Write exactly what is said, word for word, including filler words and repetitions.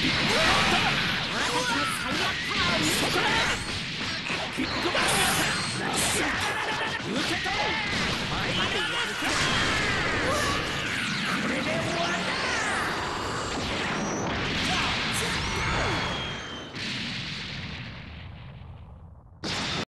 俺たちの最悪パワーを見せてくれ。